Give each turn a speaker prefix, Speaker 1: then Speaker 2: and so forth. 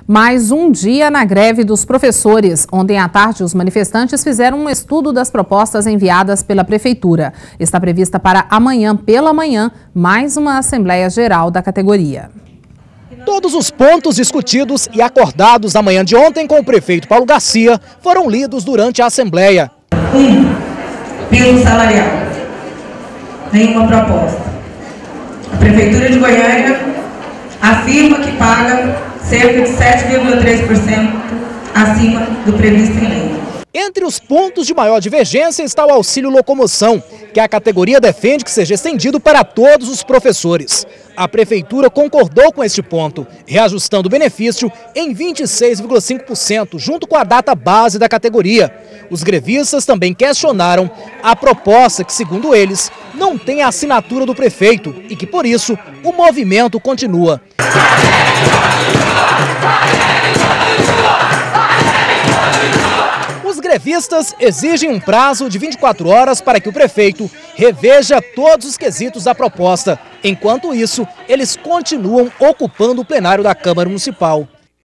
Speaker 1: Mais um dia na greve dos professores. Ontem à tarde, os manifestantes fizeram um estudo das propostas enviadas pela Prefeitura. Está prevista para amanhã, pela manhã, mais uma Assembleia Geral da categoria.
Speaker 2: Todos os pontos discutidos e acordados na manhã de ontem com o prefeito Paulo Garcia foram lidos durante a Assembleia.
Speaker 3: Piso salarial. Nenhuma proposta. A Prefeitura de Goiânia afirma que paga cerca de 7,3% acima do previsto em lei.
Speaker 2: Entre os pontos de maior divergência está o auxílio locomoção, que a categoria defende que seja estendido para todos os professores. A Prefeitura concordou com este ponto, reajustando o benefício em 26,5%, junto com a data base da categoria. Os grevistas também questionaram a proposta que, segundo eles, não tem a assinatura do prefeito e que, por isso, o movimento continua. Os grevistas exigem um prazo de 24 horas para que o prefeito reveja todos os quesitos da proposta. Enquanto isso, eles continuam ocupando o plenário da Câmara Municipal.